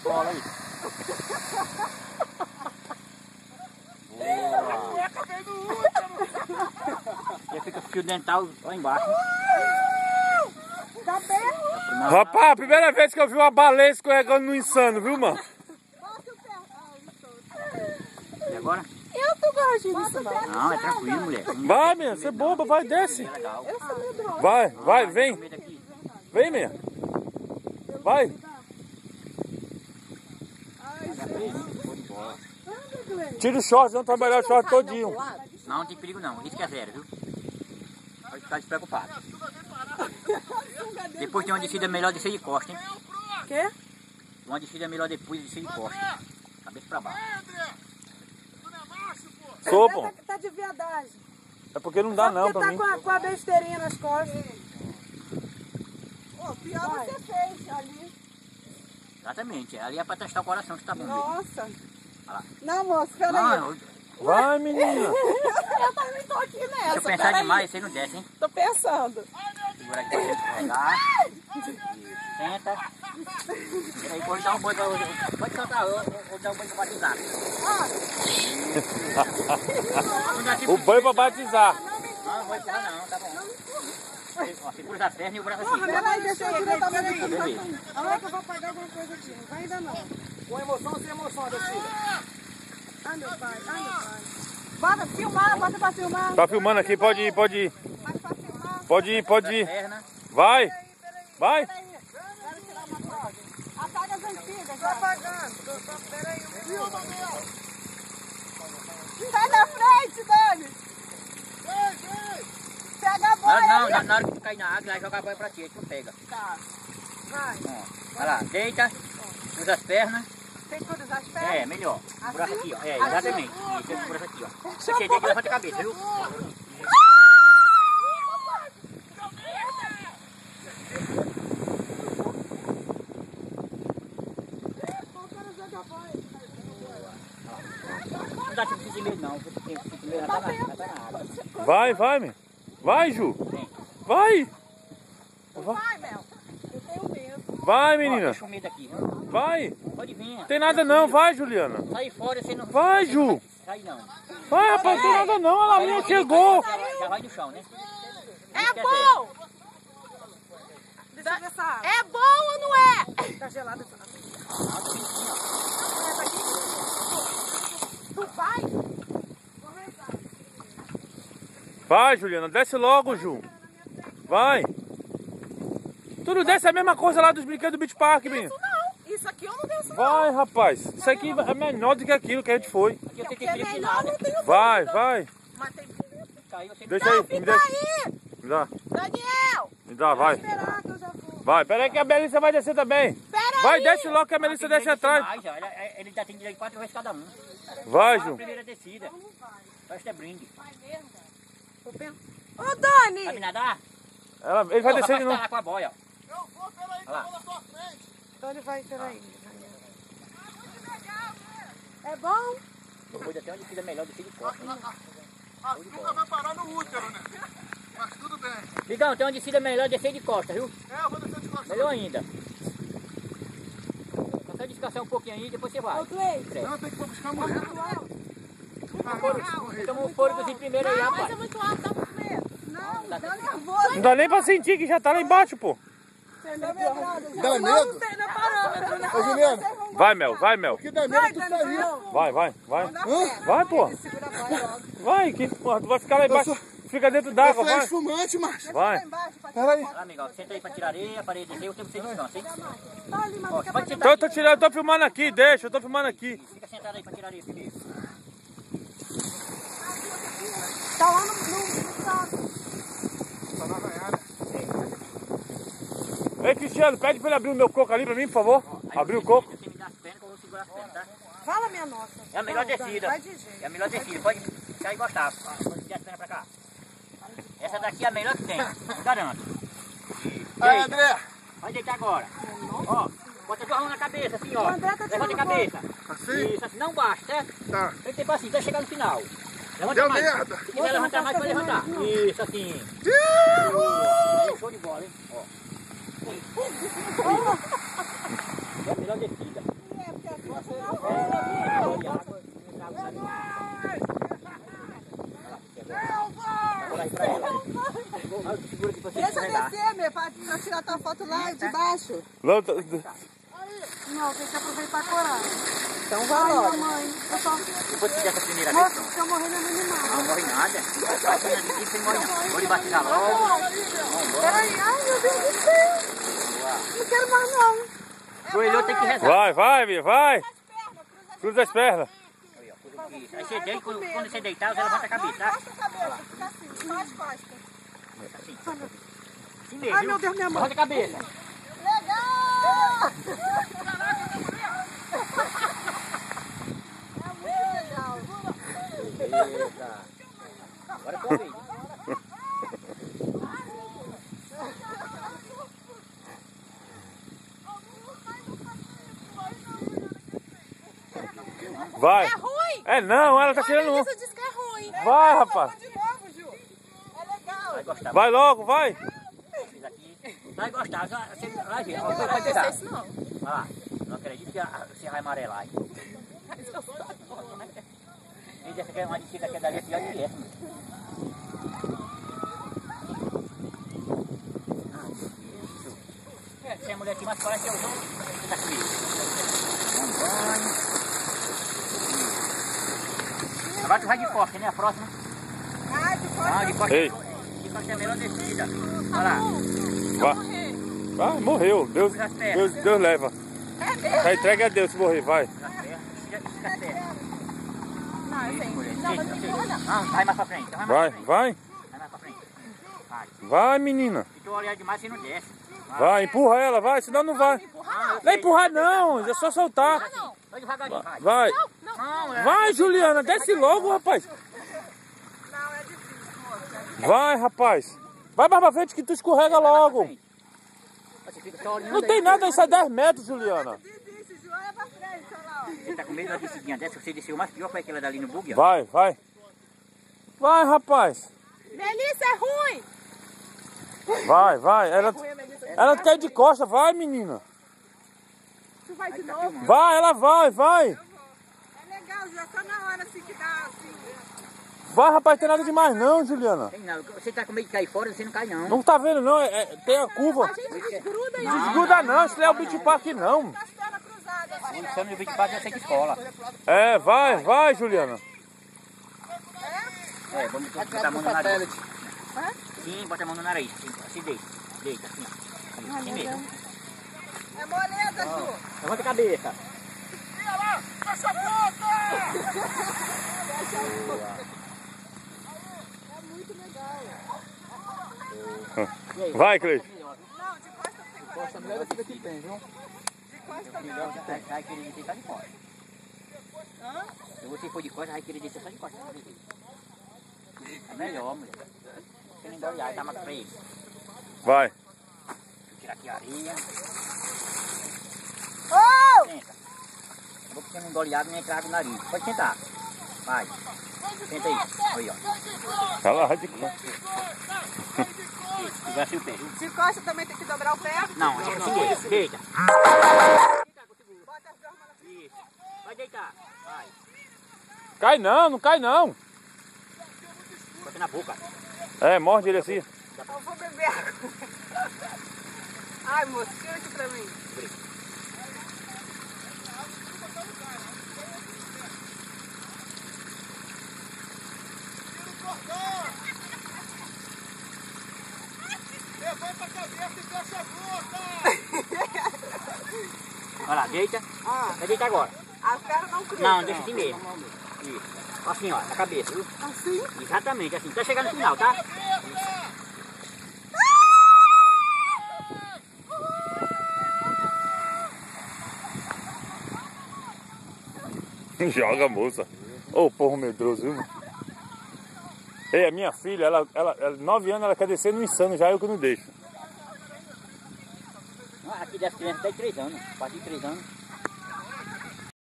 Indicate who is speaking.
Speaker 1: bola aí. Boa. E fica o fio dental lá embaixo.
Speaker 2: Tá bem?
Speaker 3: Rapaz, a primeira vez que eu vi uma baleia escorregando no Insano, viu, mano?
Speaker 1: E agora?
Speaker 2: Eu tô gostando disso, não.
Speaker 1: Não, é tranquilo, mulher.
Speaker 3: Vai, minha, você é boba, vai, desce.
Speaker 1: É legal.
Speaker 2: Eu sou medrosa.
Speaker 3: Vai, vem. Vem, minha. Vai. Tira o short, não trabalhar o short todinho.
Speaker 1: Não, não tem perigo não. Isso que é zero, viu? Pode ficar despreocupado. Depois tem uma descida melhor descer de costa, hein?
Speaker 2: Quê?
Speaker 1: Uma descida melhor depois de descer de costa. Cabeça pra baixo.
Speaker 3: Sou, pô.
Speaker 2: Tá de viadagem.
Speaker 3: É porque não dá não
Speaker 2: Porque
Speaker 3: pra mim.
Speaker 2: tá com a besteirinha nas costas. Ô, pior você fez ali.
Speaker 1: Exatamente. Ali é pra testar o coração, se tá bom mesmo.
Speaker 2: Nossa.
Speaker 1: Olha lá.
Speaker 2: Não, moço, peraí.
Speaker 1: Não,
Speaker 3: Vai, menina.
Speaker 2: Eu também tô aqui nessa.
Speaker 1: se eu pensar demais, você não desce, hein?
Speaker 2: Tô pensando.
Speaker 1: Segura aqui pra você pegar. Senta. Peraí, pode dar um banho pra você. Pode soltar, ou dar um banho pra batizar.
Speaker 3: O banho pra batizar.
Speaker 1: Não, não vou empurrar não, tá bom. Ó, você cruza a perna e o braço assim.
Speaker 2: Peraí, deixa eu tirar também aqui.
Speaker 1: Beleza.
Speaker 2: Olha que eu vou pagar alguma coisa aqui. Não vai ainda não.
Speaker 4: Com emoção ou sem emoção, descida?
Speaker 2: Ai, meu pai. Bota filmar, bota pra filmar.
Speaker 3: Tá filmando aqui, pode ir, pode ir.
Speaker 2: Mas pra filmar.
Speaker 3: Pode ir, pode ir.
Speaker 1: Perna.
Speaker 3: Vai, vai.
Speaker 2: Quero tirar uma foto. Apaga as antigas. Tô apagando. Peraí. Filma, meu. Sai da frente, Dani. Pega a boia.
Speaker 1: Não, na hora que cair na água, vai jogar a boia pra ti, aí tu pega.
Speaker 2: Tá. Vai.
Speaker 1: Ó, vai lá, deita, cruza as pernas.
Speaker 2: Tem que cruzar as pernas?
Speaker 1: É, melhor. O braço aqui, ó. É, exatamente. Isso, esse braço aqui, ó.
Speaker 2: Deixa eu
Speaker 1: Você deita e levanta a cabeça, viu? Não dá tipo de medo, não. Você tem que medo, já tá na água.
Speaker 3: Vai, meu. Vai, Ju.
Speaker 1: Vem.
Speaker 3: Vai.
Speaker 2: Vai, Mel. Eu tenho medo.
Speaker 3: Vai,
Speaker 1: Ó,
Speaker 3: menina.
Speaker 1: deixa o medo aqui, viu?
Speaker 3: Vai.
Speaker 1: Pode vir.
Speaker 3: Tem nada não, vai, Juliana.
Speaker 1: Sai fora, você não...
Speaker 3: Vai, Ju.
Speaker 1: Sai não.
Speaker 3: Vai, rapaz, tem nada não. Olha lá, a minha chegou.
Speaker 1: Já vai no chão, né?
Speaker 2: É bom! Deixa eu ver essa água. É bom ou não é? Tá gelada essa água. Tu vai?
Speaker 3: Vai, Juliana, desce logo, Ju. Vai. Tudo desce a mesma coisa lá dos brinquedos do Beach Park, menino.
Speaker 2: Isso não. Isso aqui eu não desço não.
Speaker 3: Vai, rapaz. Isso aqui é menor do que aquilo que a gente foi.
Speaker 1: Aqui eu
Speaker 2: Porque
Speaker 1: tenho
Speaker 2: é
Speaker 1: que
Speaker 2: melhor,
Speaker 1: ensinar, né?
Speaker 2: não tenho
Speaker 3: Vai,
Speaker 2: dúvida.
Speaker 3: vai.
Speaker 2: Mas tem que...
Speaker 1: Caiu, você...
Speaker 3: Deixa aí, me
Speaker 2: Fica
Speaker 3: deixa.
Speaker 2: aí!
Speaker 3: Me dá,
Speaker 2: Daniel!
Speaker 3: me dá, vai.
Speaker 2: Esperar que eu já vou.
Speaker 3: Vai, peraí que a Melissa vai descer também.
Speaker 2: Pera
Speaker 3: Vai,
Speaker 2: aí!
Speaker 3: desce logo que a Melissa desce atrás.
Speaker 1: Mais, ó. Ele já tem direito de 4 vezes cada um.
Speaker 3: Vai,
Speaker 1: A
Speaker 3: Ju.
Speaker 1: primeira descida. Parece que é brinde.
Speaker 2: Tô pensando. Ô, Dani!
Speaker 1: Sabe nadar?
Speaker 3: Ele vai
Speaker 1: Ó,
Speaker 3: descer de
Speaker 1: rapaz, tá
Speaker 3: novo.
Speaker 1: lá com a boia, ó.
Speaker 4: Eu vou, peraí,
Speaker 1: Olha lá.
Speaker 4: tô na tua frente.
Speaker 2: Então ele vai, peraí. É bom?
Speaker 1: Eu vou até uma descida melhor, descida de costa.
Speaker 4: A açúcar vai parar no útero, né? Mas tudo bem.
Speaker 1: Ligão, tem uma descida melhor, descer de costa, viu?
Speaker 4: É, eu vou descer de costas.
Speaker 1: Melhor ainda. Só descansar um pouquinho aí e depois você vai.
Speaker 2: Ô, Cleide.
Speaker 4: Não, tem que buscar a mulher.
Speaker 1: Toma um fôlegozinho primeiro aí,
Speaker 2: Mas é
Speaker 1: rapaz.
Speaker 2: muito alto, dá muito medo. Não, dá nervoso.
Speaker 3: Não dá nem pra sentir que já tá lá embaixo, pô.
Speaker 4: Dá medo?
Speaker 2: Não tem nem parâmetro, né?
Speaker 4: Ô, Juliana,
Speaker 3: Vai, Mel, vai, Mel.
Speaker 4: o que dá medo é tu sair.
Speaker 3: Vai.
Speaker 4: Hã?
Speaker 3: Vai, pô.
Speaker 2: Segura a bola logo.
Speaker 3: Vai, que porra, tu vai ficar lá embaixo. Fica dentro d'água,
Speaker 4: Você é
Speaker 3: vai.
Speaker 4: esfumante, macho.
Speaker 3: Vai.
Speaker 4: Peraí.
Speaker 1: Vai lá, amigão. Senta aí pra tirar areia, para ele descer, o tempo você descansa, hein?
Speaker 2: Tá ali, mas
Speaker 1: Ó,
Speaker 2: fica
Speaker 1: pode
Speaker 2: pra
Speaker 1: sentar
Speaker 3: Então eu tô filmando aqui, deixa, eu tô filmando aqui.
Speaker 1: Fica sentado aí pra tirar areia primeiro.
Speaker 2: Tá lá no saco.
Speaker 4: Tá na arranhada.
Speaker 3: Ei, Cristiano, pede pra ele abrir o meu coco ali pra mim, por favor.
Speaker 1: Aí
Speaker 3: Abrir o
Speaker 1: você
Speaker 3: coco.
Speaker 1: Você me dá as pernas que eu vou segurar as pernas, tá?
Speaker 2: Fala, minha nossa.
Speaker 1: É a melhor
Speaker 2: Não, Dani,
Speaker 1: descida.
Speaker 2: vai de jeito.
Speaker 1: É a melhor descida. Pode ficar e gostar. Pode tirar as pernas pra cá. Essa daqui é a melhor que tem. Eu garanto.
Speaker 4: Aí,
Speaker 1: Deita.
Speaker 4: André.
Speaker 1: Vai deitar agora. Ó, bota as duas mãos na cabeça, assim, ó.
Speaker 2: O André tá
Speaker 1: Levanta a
Speaker 2: tirando
Speaker 1: cabeça.
Speaker 4: Assim?
Speaker 1: Isso, assim, não baixa, certo?
Speaker 4: Tá.
Speaker 1: Tem tempo assim, até chegar no final. Levanta
Speaker 4: Deu
Speaker 1: mais.
Speaker 4: merda.
Speaker 1: Se quiser levantar mais, pode levantar. Isso, assim. Aí, show de bola, hein? Ó. É a melhor descida. Segura aqui pra você
Speaker 2: Deixa eu
Speaker 1: escorregar.
Speaker 2: descer, meu, pra tirar tua foto lá de baixo.
Speaker 3: Lá,
Speaker 2: Não, tem que aproveitar a coragem.
Speaker 1: Então
Speaker 2: Ai,
Speaker 1: vai logo.
Speaker 2: mamãe, eu tô...
Speaker 1: Depois que essa primeira vez,
Speaker 2: Moça,
Speaker 1: pronto.
Speaker 2: se eu morrer, minha mãe me mata.
Speaker 1: Não morre nada. Você morre não. Vou lhe batizar logo.
Speaker 2: Peraí, ai, meu Deus do céu. Não quero mais, não.
Speaker 1: Joelhou, tem que rezar.
Speaker 3: vai, vai, Bia, vai. Cruza as pernas.
Speaker 1: Aí você deita, quando você deitar, você levanta a cabeça, tá?
Speaker 2: Baixa a cabeça, fica assim, só as costas.
Speaker 1: Assim. Assim mesmo,
Speaker 2: Ai,
Speaker 1: viu?
Speaker 2: meu Deus, minha mão.
Speaker 1: Levanta a cabeça.
Speaker 2: Legal! É muito legal.
Speaker 1: Beleza. Agora corre aí.
Speaker 3: Vai.
Speaker 2: É ruim?
Speaker 3: É não, ela tá
Speaker 2: A
Speaker 3: tirando um.
Speaker 2: Melissa disse que é ruim.
Speaker 3: Vai, rapaz.
Speaker 2: De novo, Ju. É legal.
Speaker 1: Vai gostar.
Speaker 3: Vai logo, vai.
Speaker 1: Fiz aqui. Vai gostar. Você vai ver.
Speaker 2: Não vai descer isso, não.
Speaker 1: Olha lá. Não acredito que você vai amarelar, hein?
Speaker 2: Mas eu sou agora, né?
Speaker 1: E essa aqui é uma descida que é dali, pior que essa. Você é mulher aqui, mas parece que eu vou. Você tá comigo. Vamos, banho. Agora tu vai de costa, né? A próxima.
Speaker 2: Ai, de
Speaker 1: Ah, de costa.
Speaker 3: Ei.
Speaker 1: De costa é a melhor descida. Olha lá.
Speaker 3: Vai. Vai, morreu. Deus leva. Tá entregue a Deus se morrer, vai.
Speaker 1: Fica perto. Fica perto.
Speaker 2: Não, eu sei.
Speaker 1: Mulher,
Speaker 2: Não, mas não empurra, não.
Speaker 1: Não, vai mais pra frente. Vai mais
Speaker 3: Vai,
Speaker 1: pra frente.
Speaker 3: vai.
Speaker 1: Vai mais pra frente. Vai.
Speaker 3: Vai, menina.
Speaker 1: Se tu olhar demais, você não desce.
Speaker 3: Vai, empurra ela, vai, senão não vai. Não é empurrar não, é só soltar.
Speaker 1: Vai devagarinho, vai.
Speaker 3: Vai.
Speaker 1: Não,
Speaker 3: Vai, Juliana, desce logo, rapaz.
Speaker 2: Não, é difícil, moça.
Speaker 3: Vai, rapaz. Vai mais pra frente que tu escorrega logo.
Speaker 1: Você fica só olhando
Speaker 3: Não
Speaker 1: aí.
Speaker 3: tem nada, isso é 10 metros, Juliana.
Speaker 2: Difícil, Ju. Olha pra frente, olha lá.
Speaker 1: Você tá com medo da descidinha dessa? Você desceu mais pior foi aquela dali no bug, ó.
Speaker 3: Vai, vai. Vai, rapaz.
Speaker 2: Melissa, é ruim.
Speaker 3: Vai, vai. Ela quer ir de costa, vai, menina.
Speaker 2: Tu vai de novo?
Speaker 3: Vai, ela vai, vai.
Speaker 2: É legal, Ju. É só na hora assim que dá assim.
Speaker 3: Vai, rapaz, tem nada demais não, Juliana.
Speaker 1: Tem não. Você tá com medo de cair fora, você não cai não.
Speaker 3: Não tá vendo não, tem a curva.
Speaker 2: A gente desgruda aí.
Speaker 3: Desgruda não, isso não é o beach park não.
Speaker 2: Com as pernas cruzadas assim.
Speaker 1: Quando você no beach park, você que escola.
Speaker 3: É, vai, vai, Juliana.
Speaker 1: É, vamos botar a mão no nariz. Sim, bota a mão no nariz. Assim, deita. Deita, assim. Assim mesmo.
Speaker 2: É moleza, Ju.
Speaker 1: Levanta a cabeça.
Speaker 4: Fecha a boca!
Speaker 2: É muito legal.
Speaker 3: Vai, Cleiton.
Speaker 2: Não, de costa fica
Speaker 1: Costa melhor daqui que tem, viu?
Speaker 2: de costa
Speaker 1: Melhor
Speaker 2: não.
Speaker 1: vai querer descer só de costa. Se você for de costa, vai querer descer só de costa. É melhor, mulher. Você não dá olhar, dá mais pra ele.
Speaker 3: Vai.
Speaker 1: Tirar aqui a areia.
Speaker 2: Oh!
Speaker 1: Senta. Vou que você não engole água nem entrar água no nariz. Pode sentar. Vai. Senta aí. Aí, ó.
Speaker 3: Tá lá de costa.
Speaker 1: Segura assim o pé, viu?
Speaker 2: De costa também tem que dobrar o pé.
Speaker 1: Não, deixa assim mesmo. Deita.
Speaker 2: Bota as duas mãos assim.
Speaker 1: Isso. Vai deitar. Vai.
Speaker 3: Cai não, não cai não.
Speaker 1: Bota na boca.
Speaker 3: É, morde ele assim.
Speaker 2: Eu vou beber água. Ai, moço, tira aqui pra mim.
Speaker 4: Levanta a cabeça e fecha a boca!
Speaker 1: Olha lá, deita. Vai deitar agora.
Speaker 2: As pernas não cruzam.
Speaker 1: Não, deixa assim mesmo. Isso. Assim, ó, na cabeça, viu?
Speaker 2: Assim?
Speaker 1: Exatamente, assim. Até chegar no final, tá?
Speaker 3: Joga, moça. Ô, porro medroso, viu? Ei, a minha filha, ela 9 anos, ela quer descer no insano, já eu que não deixo.
Speaker 1: Aqui das crianças tem 3 anos. A partir de 3 anos.